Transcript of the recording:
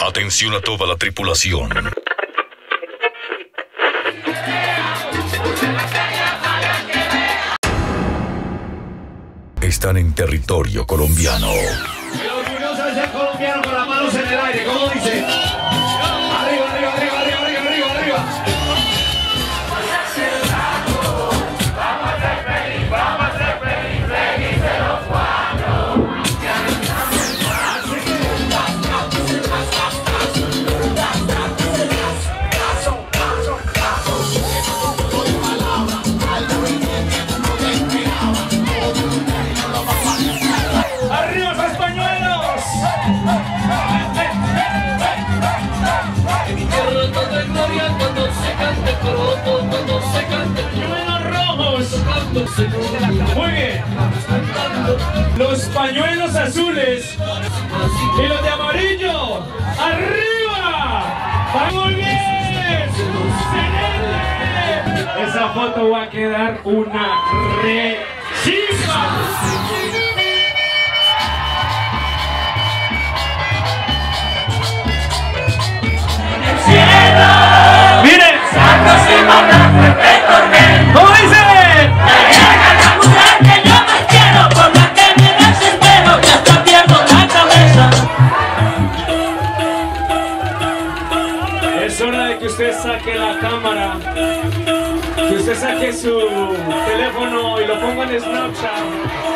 Atención a toda la tripulación. Están en territorio colombiano. El orgulloso de ser colombiano con las manos en el aire, ¿cómo dice? Arriba, arriba, arriba, arriba, arriba, arriba, arriba. Vamos a ser felices los cuatro. ¡Arriba los españoles! En mi tierra todo es gloria cuando se cante coroto, cuando se cante ¡Pañuelos rojos! cuando se cante. Muy bien. Los pañuelos azules y los de amarillo. ¡Arriba! ¡Muy bien! ¡Excelente! Esa foto va a quedar una re chimba. ¡Miren! ¿Cómo dice? Es hora de que usted saque la cámara, que usted saque su teléfono y lo ponga en Snapchat.